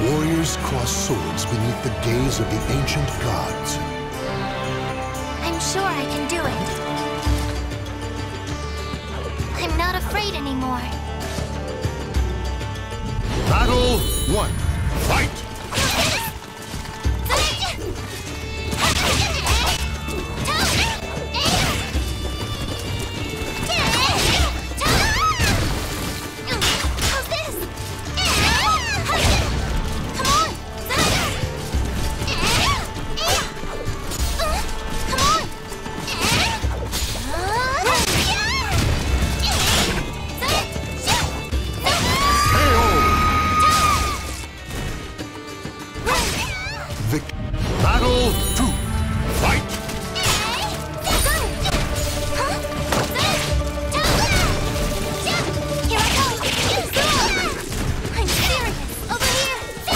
Warriors cross swords beneath the gaze of the ancient gods. I'm sure I can do it. I'm not afraid anymore. Battle 1. Fight! Battle 2. Fight! Here I go! I'm serious! Over here!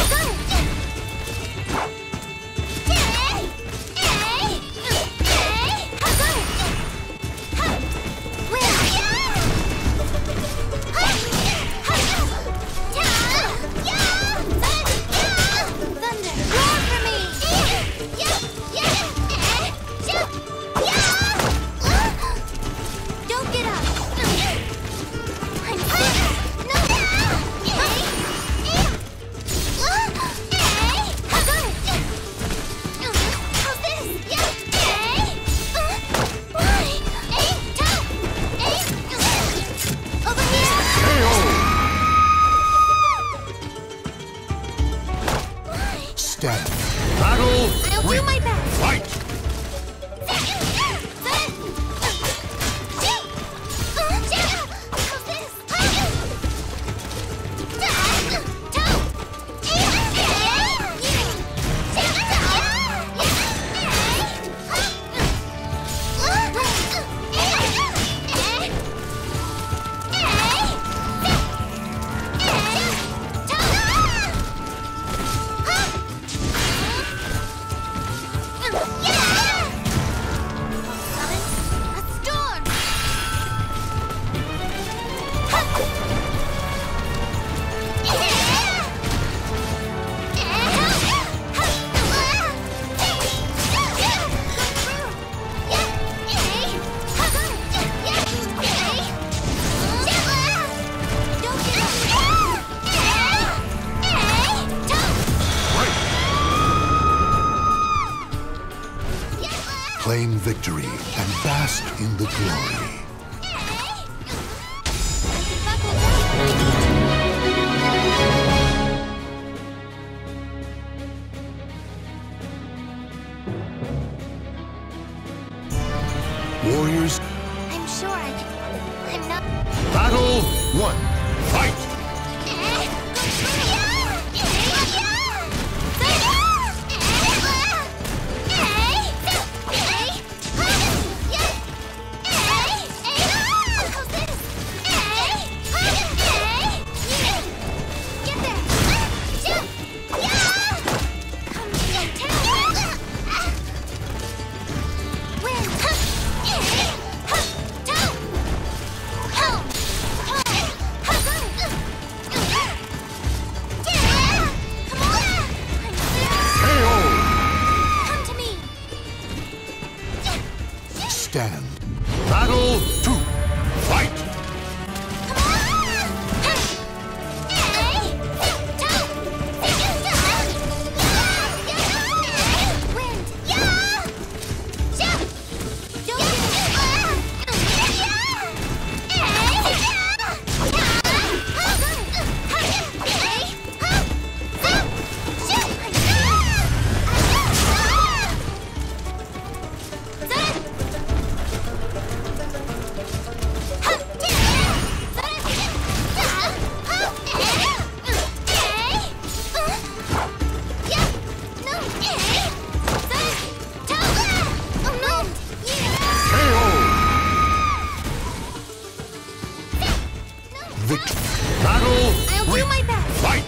Stand. Battle 3. Do my best. Fight! Claim victory and bask in the glory. Warriors. I'm sure I can. I'm not. Battle 1. Fight! Stand. Battle 2. Fight! Victory. Battle 3. Do my best. Fight!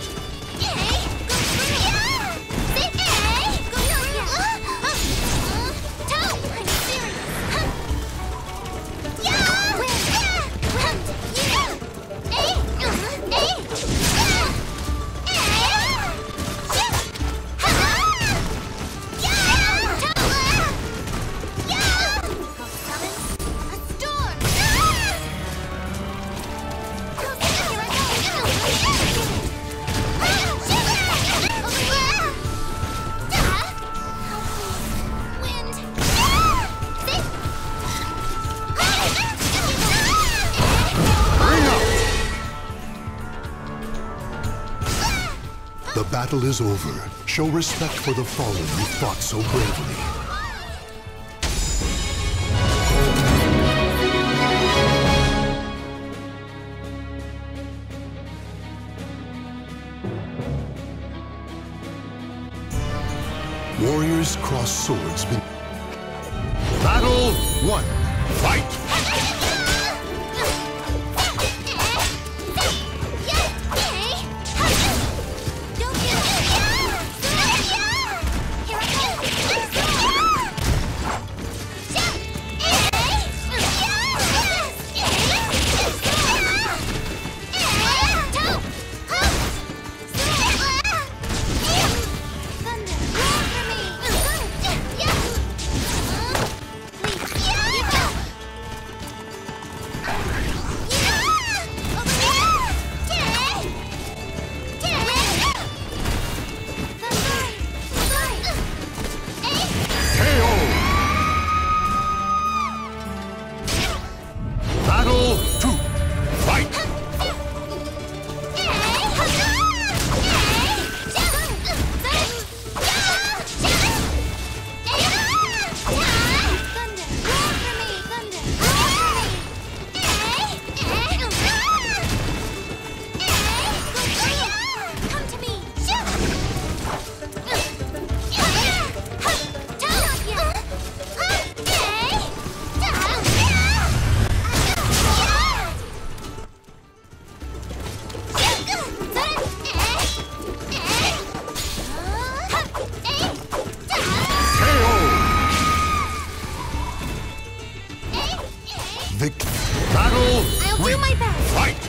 The battle is over. Show respect for the fallen who fought so bravely. Warriors cross swords. Battle 1. Fight! Battle! I'll do my best! Fight!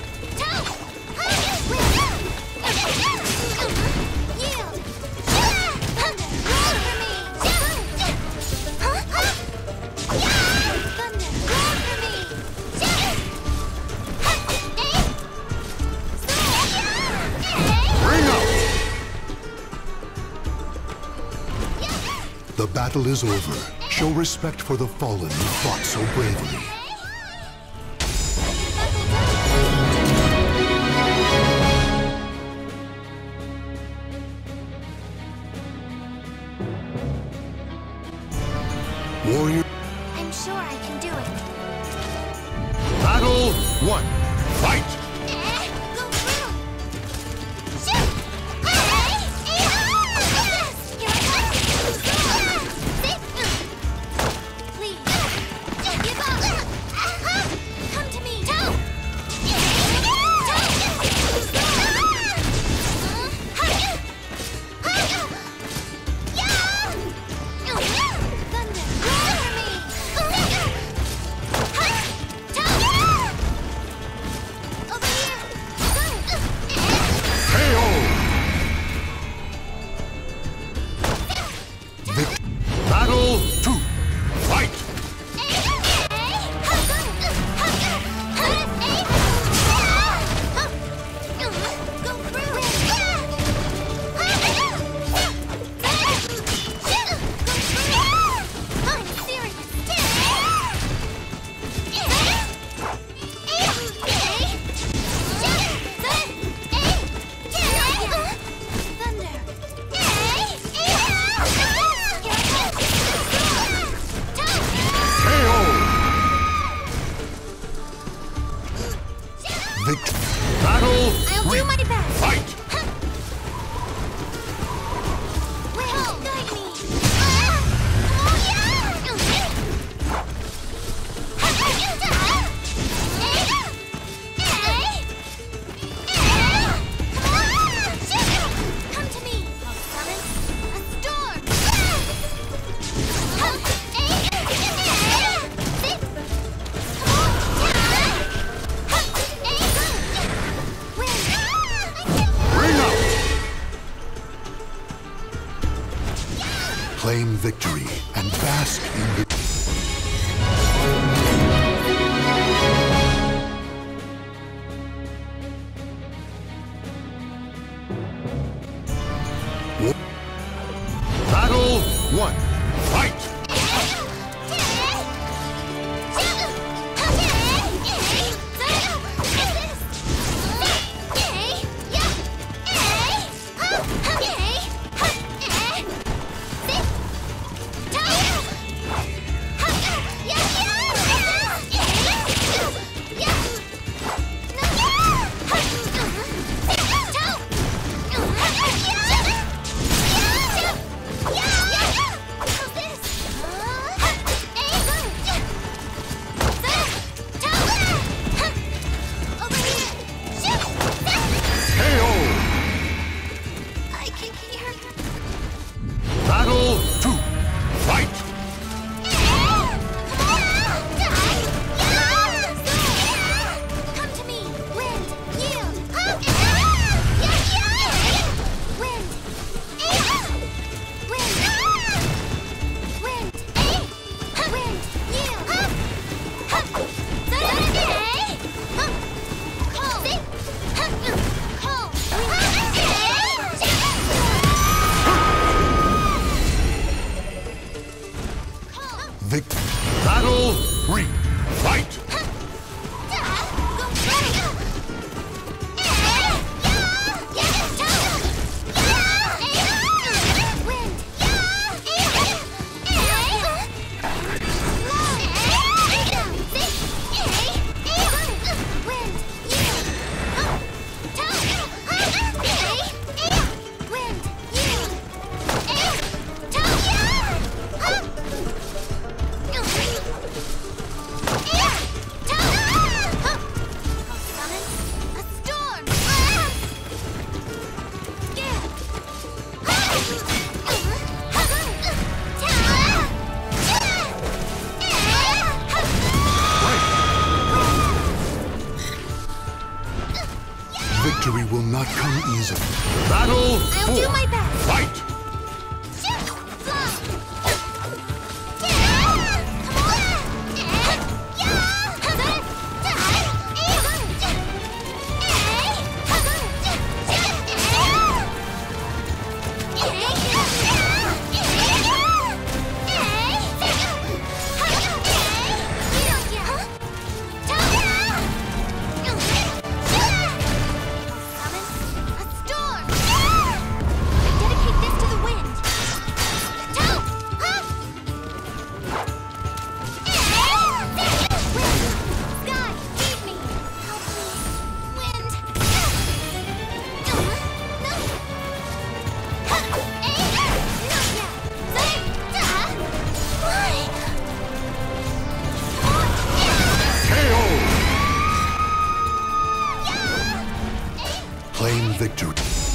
The battle is over. Show respect for the fallen who fought so bravely. Warrior. I'm sure I can do it. Battle 1. Fight! Go through! Shoot! Please, give up! Come to me! Battle 2. Fight! Battle I'll 3. do my best! Fight! Will, guide me! Come to me! I'll summon a storm! Claim victory and bask in the... Battle 1. Fight! easily. Battle I'll do my best. Fight! Claim victory.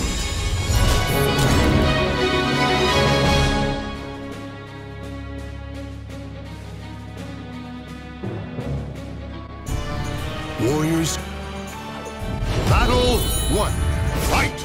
Warriors. Battle 1. Fight!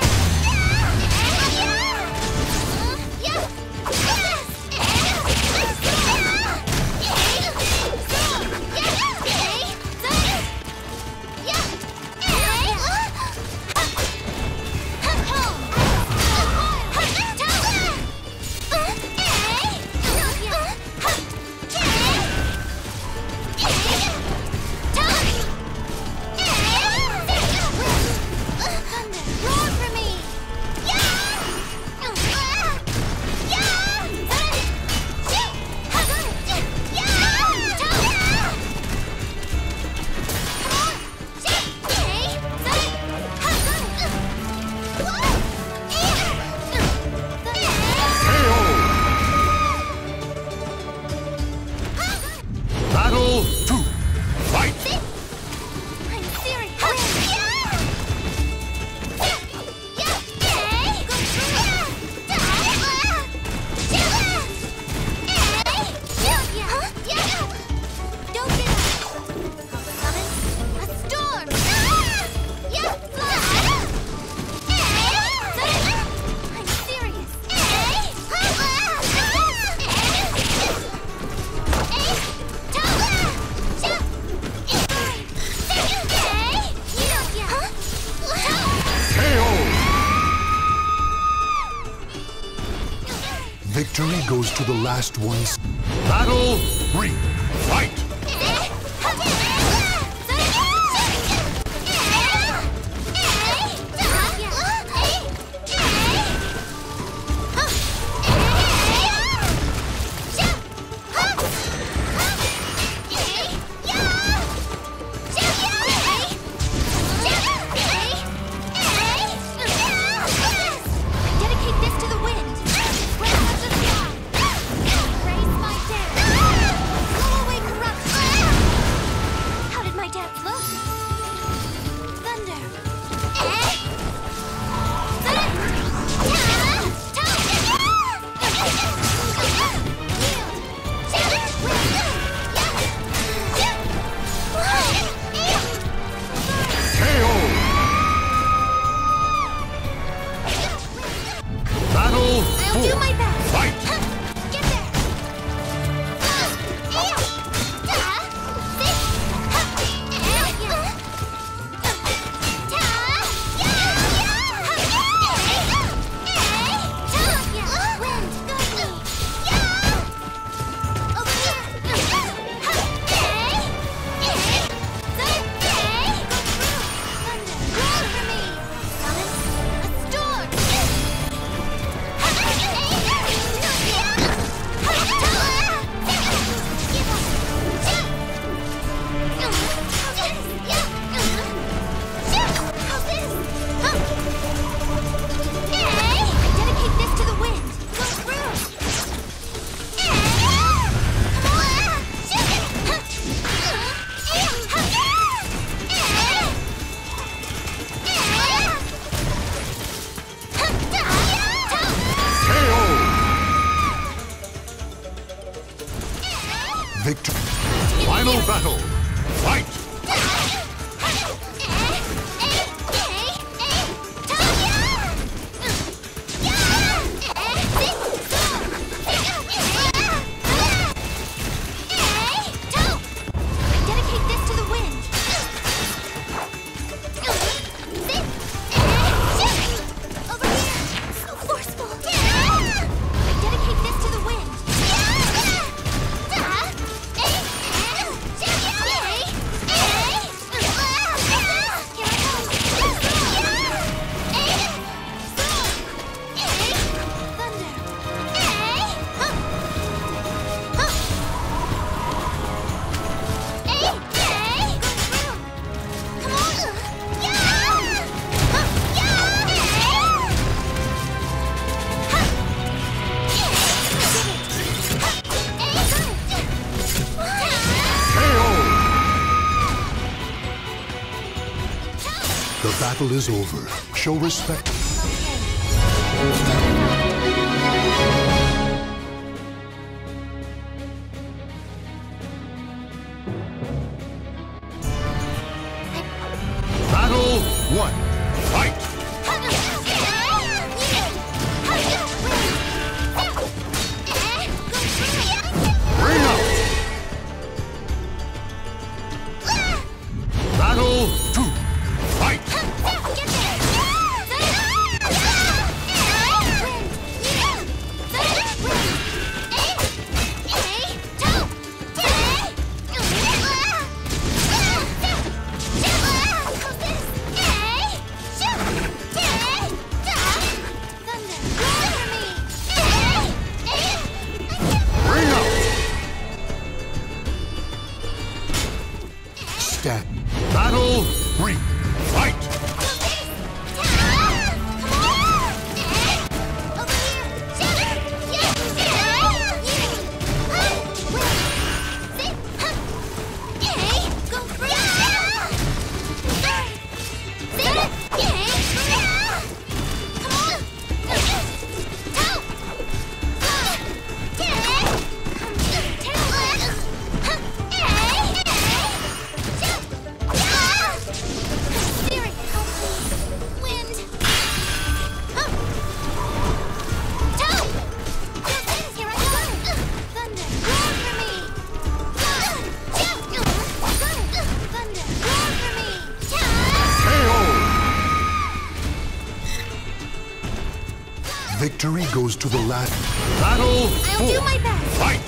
Battle 2. Fight! I'm serious. Don't get up. Summon a storm. I'm serious. Victory goes to the last ones. Battle 3. Fight! Dedicate this to the wind. Raise my dance. Blow away corruption. How did my dance look? Thunder. Battle I'll 4. do my best. Fight! Get there. Dedicate this to the wind. Go through. Victory. Final battle. Fight! battle is over. Show respect. Battle 1. Fight! Bring out! Battle 2. Fight! Bring out! Stand. Battle 3. Fight! Victory goes to the last. Battle 4. I'll do my best. Fight!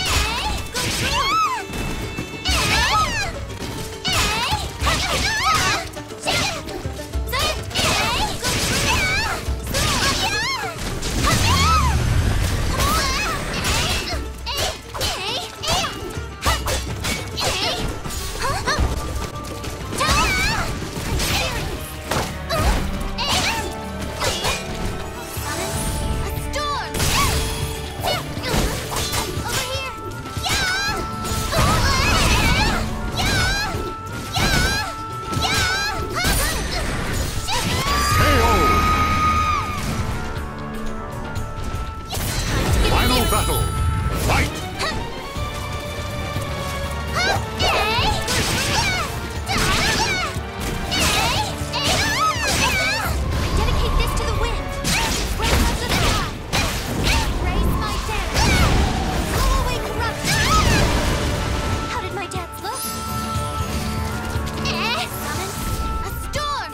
Final battle. Fight! Dedicate this to the wind. Breath of the sky. Raise my dance. Blow away corruption. How did my dance look? Summon a storm.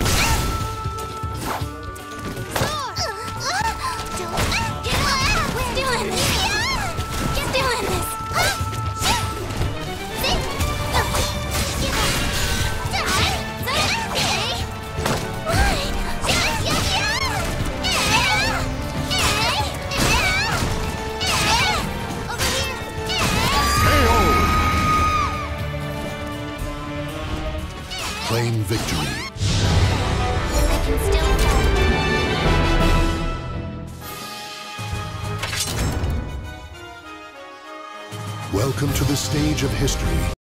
Soar. Don't get up. We're doing this. Get doing this. Claim victory. I can still Welcome to the stage of history.